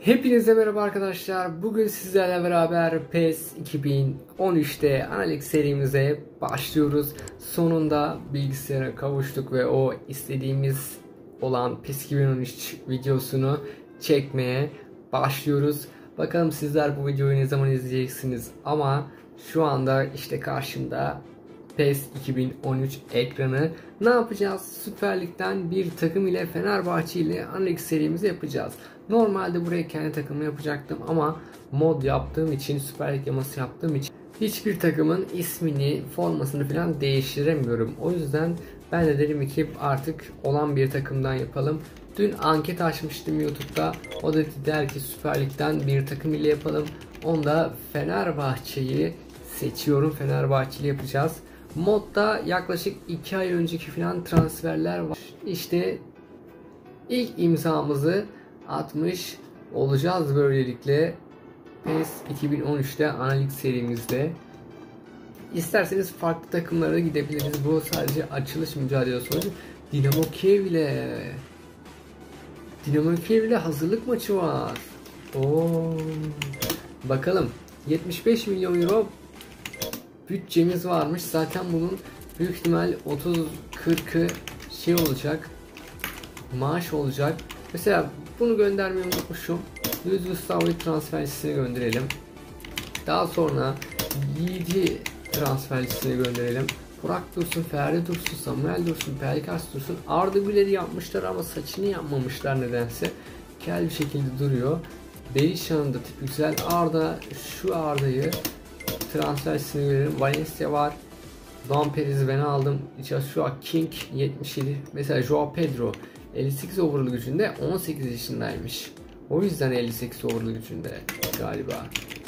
Hepinize merhaba arkadaşlar. Bugün sizlerle beraber PES 2013'te analik serimize başlıyoruz. Sonunda bilgisayara kavuştuk ve o istediğimiz olan PES 2013 videosunu çekmeye başlıyoruz. Bakalım sizler bu videoyu ne zaman izleyeceksiniz, ama şu anda işte karşımda PES 2013 ekranı. Ne yapacağız? Süper Lig'den bir takım ile Fenerbahçe ile analik serimizi yapacağız. Normalde buraya kendi takımı yapacaktım ama mod yaptığım için, Süper Lig yaması yaptığım için hiçbir takımın ismini, formasını falan değiştiremiyorum. O yüzden ben de dedim ki artık olan bir takımdan yapalım. Dün anket açmıştım YouTube'da. O da der ki Süper Lig'den bir takım ile yapalım. Onda Fenerbahçe'yi seçiyorum. Fenerbahçe'li yapacağız. Modda yaklaşık 2 ay önceki falan transferler var. İşte ilk imzamızı atmış olacağız böylelikle PES 2013'te analik serimizde. İsterseniz farklı takımlara gidebiliriz. Bu sadece açılış mücadelesi olacak. Dinamo Kiev ile hazırlık maçı var. Oo. Bakalım. 75 milyon euro bütçemiz varmış. Zaten bunun büyük ihtimal 30-40'ı şey olacak. Maaş olacak. Mesela bunu göndermeyi unutmuşum. Luis Gustavo'yu transfer listesine gönderelim. Daha sonra Yiğit'i transfer listesine gönderelim. Burak Dursun, Ferdi Dursun, Samuel Dursun, Pelkas Dursun. Arda Güler'i yapmışlar ama saçını yapmamışlar nedense. Kel bir şekilde duruyor. Berisha'nın da tipi güzel. Şu Arda'yı transfer listesine gönderelim. Valencia var. Don Perez'i ben aldım. Joshua King 77. Mesela Joao Pedro 58 overall gücünde, 18 yaşındaymış. O yüzden 58 overall gücünde galiba.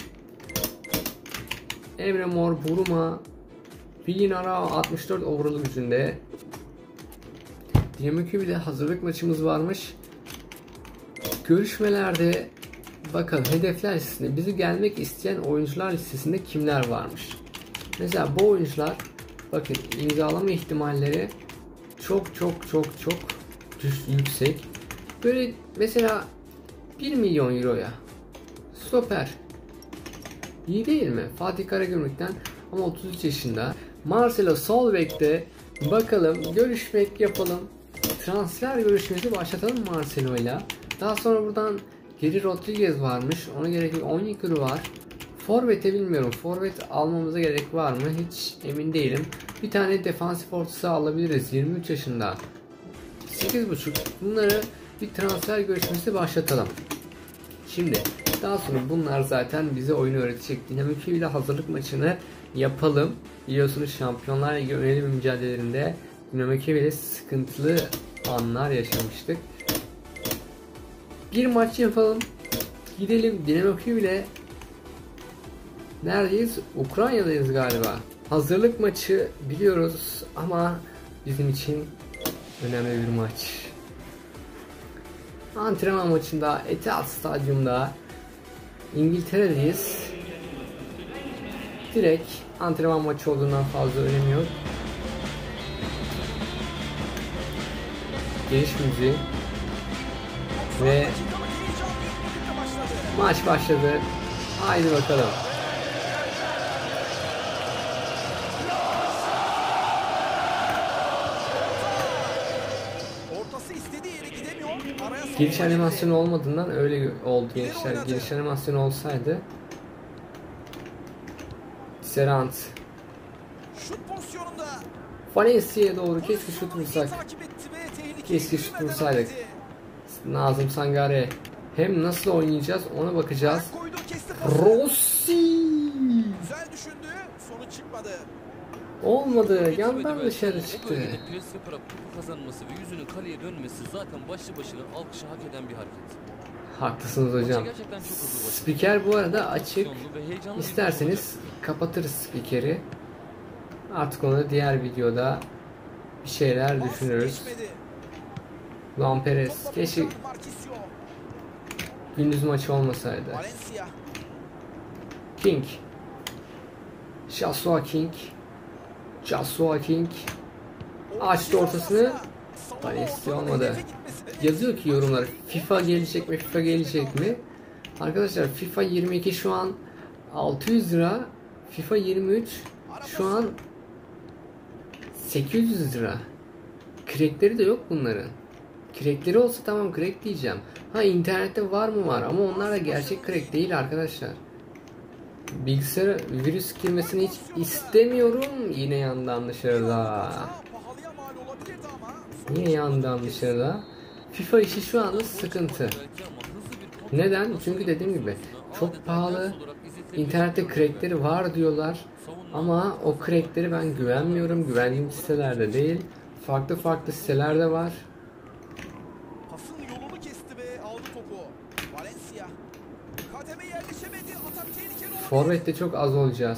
Emre Mor, Buruma, Vilinara 64 overall gücünde. Dinamo Kiev'de hazırlık maçımız varmış. Görüşmelerde bakalım hedefler listesinde bizi gelmek isteyen oyuncular listesinde kimler varmış. Mesela bu oyuncular, bakın, imzalama ihtimalleri çok yüksek. Böyle mesela 1 milyon euroya stoper. İyi değil mi? Fatih Karagümrük'ten ama 33 yaşında. Marcelo sol bekte. Bakalım, görüşmek yapalım. Transfer görüşmesi başlatalım Marcelo'yla. Daha sonra buradan Geri Rodriguez varmış. Ona gerek yok. Onyekuru var. Forvet'e bilmiyorum. Forvet almamıza gerek var mı? Hiç emin değilim. Bir tane defansif ortası alabiliriz. 23 yaşında. 8.5. Bunları bir transfer görüşmesi başlatalım. Şimdi daha sonra bunlar zaten bize oyunu öğretecek. Dinamo Kiev ile hazırlık maçını yapalım. Biliyorsunuz Şampiyonlar Ligi ön eleme mücadelelerinde Dinamo Kiev ile sıkıntılı anlar yaşamıştık. Bir maç yapalım. Gidelim Dinamo Kiev ile. Neredeyiz? Ukrayna'dayız galiba. Hazırlık maçı biliyoruz ama bizim için önemli bir maç. Antrenman maçında Etihad Stadyum'da İngiltere'deyiz. Direkt antrenman maçı olduğundan fazla önemi yok. Giriş müziği ve maç başladı. Haydi bakalım. Giriş animasyonu olmadığından öyle oldu gençler. Giriş animasyonu olsaydı. Serant. Valencia'ya doğru keşke şut vursak. Keşke şut vursaydık. Nazım Sangare. Hem nasıl oynayacağız ona bakacağız. Rossi. Olmadı. Yandan dışarı çıktı. Kazanması ve yüzünün kaleye dönmesi zaten başlı başına alkışı hak eden bir hareket. Haklısınız hocam. Spiker bu arada açık. İsterseniz kapatırız spikeri. Artık onu diğer videoda bir şeyler düşünürüz. Don Perez. Keşke gündüz maçı olmasaydı. King. Joshua King. Açtı ortasını. Valencia olmadı. Yazıyor ki yorumlar, FIFA gelecek mi? Arkadaşlar FIFA 22 şu an 600 lira. FIFA 23 şu an 800 lira. Crackleri de yok bunların. Crackleri olsa tamam crack diyeceğim. Ha internette var mı var ama onlar da gerçek crack değil arkadaşlar. Bilgisayara virüs girmesini hiç istemiyorum. Yine yandan dışarıda. Yine yandan dışarıda. FIFA işi şu anda sıkıntı. Neden? Çünkü dediğim gibi çok pahalı. İnternette crackleri var diyorlar. Ama o crackleri ben güvenmiyorum. Güvendiğim sitelerde değil. Farklı sitelerde var. Pasın yolunu kesti ve aldı topu. Valencia. Kademe yerleşemedi. Atak tehlikeli oldu. Forvet'te çok az olacağız.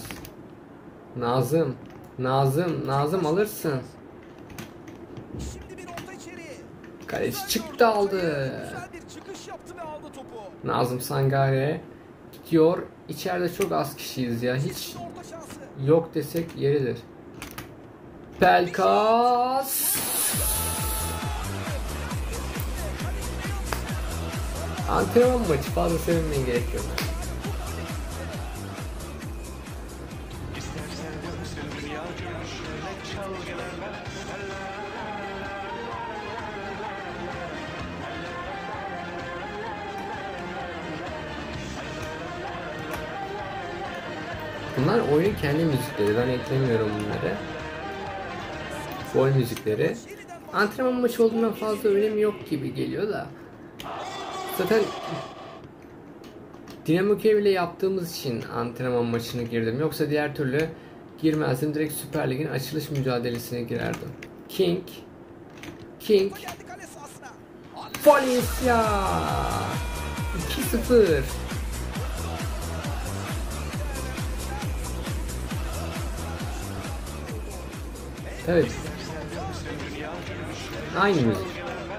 Nazım alırsın. Şimdi bir orta içeri. Kaleci çıktı aldı. Güzel bir çıkış yaptı ve aldı topu. Nazım Sangare gidiyor. İçeride çok az kişiyiz ya. Hiç Şimdi orta şansı. yok desek yeridir. Pelkas. Antrenman maçı, fazla sevinmeye gerek yok. Bunlar oyunun kendi müzikleri. Ben eklemiyorum bunları. Gol müzikleri. Antrenman maçı olduğundan fazla önemi yok gibi geliyor da. Zaten Dinamo Kiev ile yaptığımız için antrenman maçını girdim. Yoksa diğer türlü girmezdim. Direkt Süper Lig'in açılış mücadelesine girerdim. King. Geldi kale sahasına. Valencia 2-0. Evet. Aynı müzik.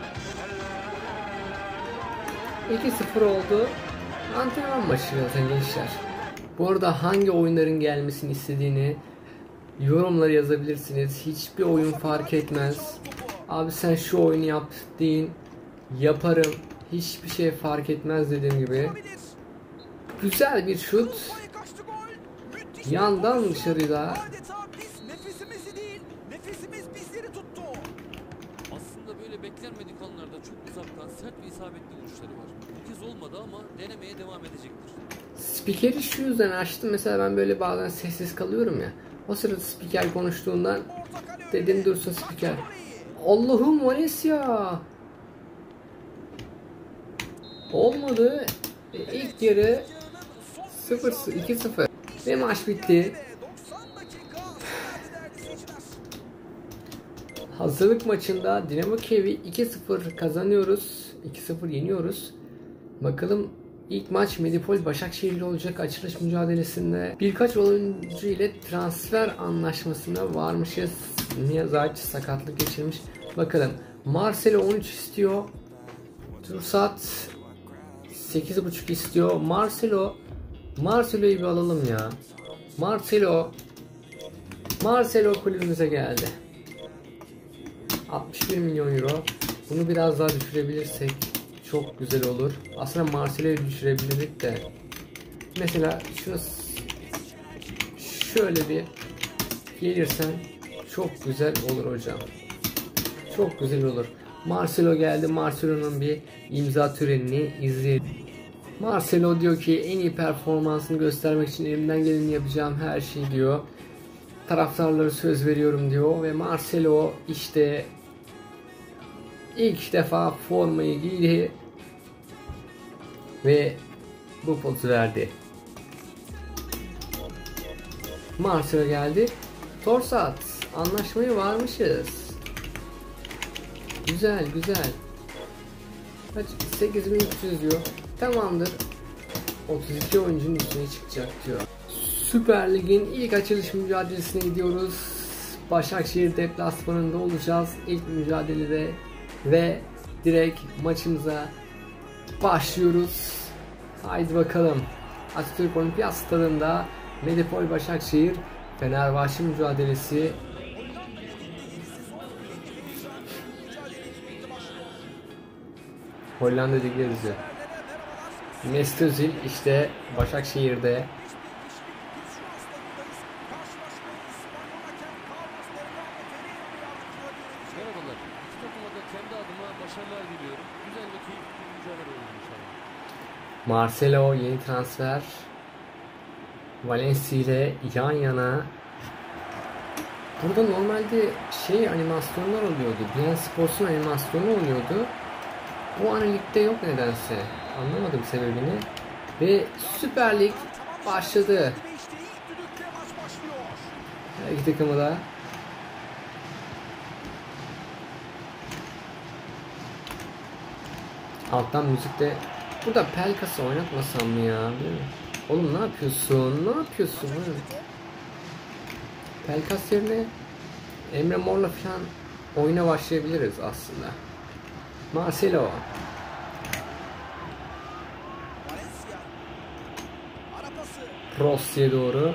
2-0 oldu. Antrenman maçı zaten gençler. Bu arada hangi oyunların gelmesini istediğini yorumlara yazabilirsiniz. Hiçbir oyun fark etmez. Abi sen şu oyunu yap deyin. Yaparım. Hiçbir şey fark etmez dediğim gibi. Güzel bir şut. Kaçtı gol. Müthiş. Yandan dışarıda. Adeta biz nefesimizi değil, nefesimiz bizleri tuttu. Aslında böyle beklenmedik anlarda çok uzaktan sert ve isabetli vuruşları var. Bu kez olmadı ama denemeye devam edecektir. Spikeri şu yüzden açtım. Mesela ben böyle bazen sessiz kalıyorum ya. O sırada spiker konuştuğundan dedim dursun spiker. Allah'ım Valencia. Olmadı. İlk yarı 2-0 ve maç bitti. 90 dakika değerli seyirciler. Hazırlık maçında Dinamo Kiev'i 2-0 kazanıyoruz. 2-0 yeniyoruz. Bakalım ilk maç Medipol Başakşehir ile olacak açılış mücadelesinde. Birkaç oyuncu ile transfer anlaşmasına varmışız. Miyazaç sakatlık geçirmiş. Bakalım. Marcelo 13 istiyor. Tursat 8.5 istiyor. Marcelo'yu bir alalım ya. Marcelo kulübümüze geldi. 61 milyon euro. Bunu biraz daha düşürebilirsek çok güzel olur. Aslında Marcelo'yu düşürebilirdik de. Mesela şunu şöyle bir gelirsen çok güzel olur hocam. Çok güzel olur. Marcelo geldi. Marcelo'nun bir imza törenini izleyelim. Marcelo diyor ki en iyi performansını göstermek için elimden geleni yapacağım her şey diyor. Taraftarlara söz veriyorum diyor ve Marcelo işte ilk defa formayı giydi ve bu pozu verdi. Marcelo geldi. Torsat anlaşmaya varmışız. Güzel. Kaç? 8300 diyor. Tamamdır. 32 oyuncunun üstüne çıkacak diyor. Süper Lig'in ilk açılış mücadelesine gidiyoruz. Başakşehir deplasmanında olacağız ilk mücadelede ve direkt maçımıza başlıyoruz. Haydi bakalım. Atatürk Olimpiyat Stadında Medipol Başakşehir Fenerbahçe mücadelesi. Hollanda Ligi yazıyor. Mesut Özil işte Başakşehir'de. Merhabalar. İki takıma da kendi adıma başarılar diliyorum. Güzel ve keyifli bir mücadele olur inşallah. Marcelo yeni transfer. Valencia ile yan yana. Burada normalde animasyonlar oluyordu. Bein Sports'un animasyonu oluyordu. Bu an ligde yok nedense. Anlamadım sebebini. Ve Süper Lig başladı. Her iki takımı da. Alttan müzikte. Burada Pelkas'ı oynatmasam mı ya? Oğlum ne yapıyorsun? Ne yapıyorsun? Pelkas yerine Emre Mor'la falan oyuna başlayabiliriz aslında. Marcelo. Rossi'ye doğru.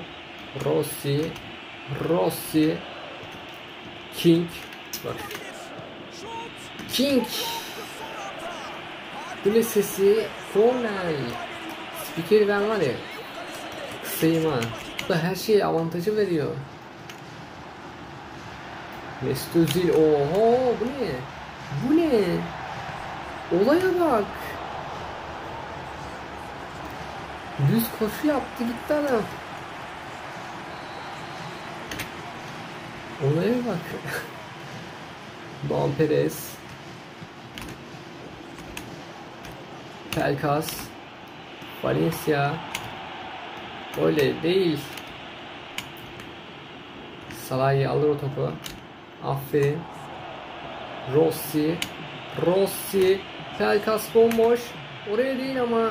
Rossi. King. Bak. King. Gül sesi. Cornell. Spikeri ben var ya. Kısayım ha. Bu da her şeye avantajı veriyor. Mesut Özil. Oho bu ne? Bu ne? Olaya bak. Düz koşu yaptı gitti adam. Olaya bak. Doğan Perez. Pelkas. Valencia. Öyle değil. Salah'ı alır o topu. Aferin. Rossi. Pelkas bomboş. Oraya değil ama.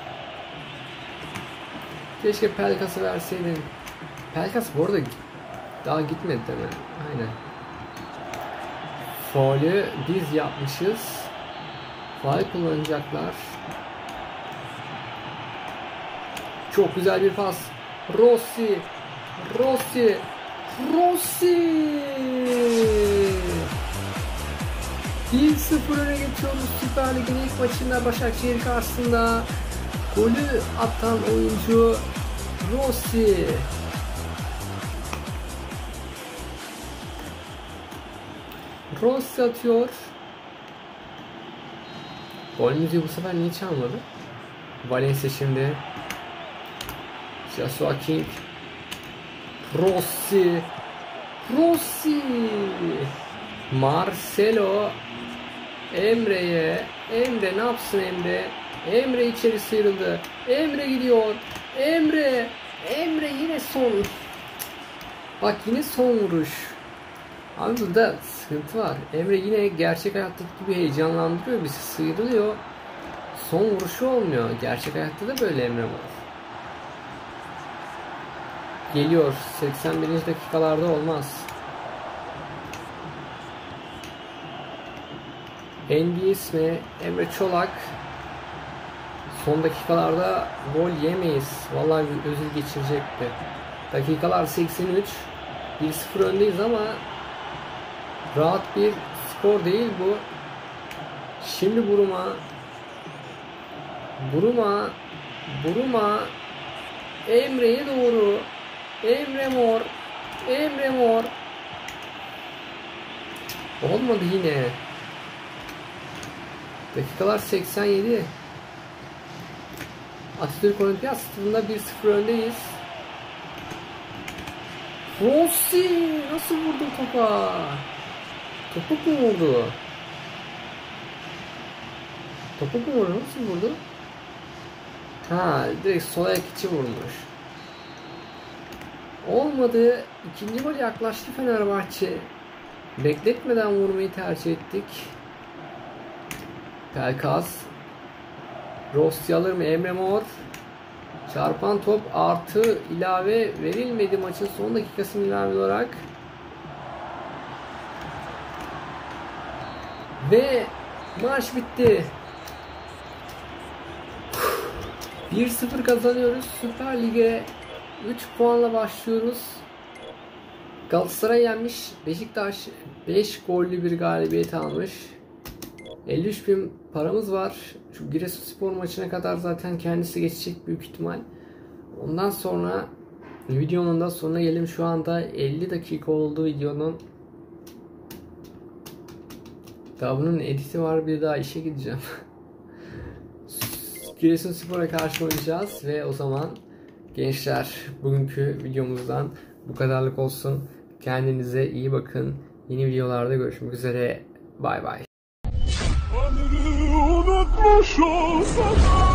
Keşke Pelkas'ı verseydin. Pelkas bu arada daha gitmedi değil mi? Aynen. Faulü biz yapmışız. Faul kullanacaklar. Çok güzel bir pas. Rossi. 1-0 öne geçiyoruz Süper Lig'in ilk maçında Başakşehir karşısında. Golü atan oyuncu Rossi. Rossi atıyor. Gol müziği bu sefer niye çalmadı? Valencia şimdi. Joshua King. Rossi. Marcelo. Emre'ye. Emre ne yapsın Emre? Emre içeri sıyrıldı. Emre gidiyor. Emre yine son. Bak yine son vuruş. Abi burada sıkıntı var. Emre yine gerçek hayattaki gibi heyecanlandırıyor bizi. Sıyrılıyor. Son vuruşu olmuyor. Gerçek hayatta da böyle Emre var. Geliyor. 81. dakikalarda olmaz. NBS mi? Emre Çolak. Son dakikalarda gol yemeyiz. Vallahi Özil geçirecekti. Dakikalar 83. 1-0 öndeyiz ama rahat bir skor değil bu. Şimdi Buruma Emre'ye doğru. Emre Mor. Olmadı yine. Dakikalar 87. Atatürk Olimpiyat Stadı'nda 1-0 öndeyiz. Rossi nasıl vurdu topa? Topuk mu vurdu? Nasıl vurdu? Ha, direkt sol ayak içi vurmuş. Olmadı. İkinci gol yaklaştı Fenerbahçe. Bekletmeden vurmayı tercih ettik. Pelkas. Rossi alır mı? Emre Mor. Çarpan top artı ilave verilmedi maçın son dakikasının ilave olarak. Ve maç bitti. 1-0 kazanıyoruz. Süper Lig'e 3 puanla başlıyoruz. Galatasaray yenmiş. Beşiktaş 5 gollü bir galibiyet almış. 53.000 paramız var. Şu Giresunspor maçına kadar zaten kendisi geçecek büyük ihtimal. Ondan sonra videonun da sonuna gelelim. Şu anda 50 dakika oldu videonun. Daha bunun editi var, bir daha işe gideceğim. Giresunspor'a karşı oynayacağız ve o zaman gençler, bugünkü videomuzdan bu kadarlık olsun. Kendinize iyi bakın. Yeni videolarda görüşmek üzere. Bay bay. Unutmuş olsam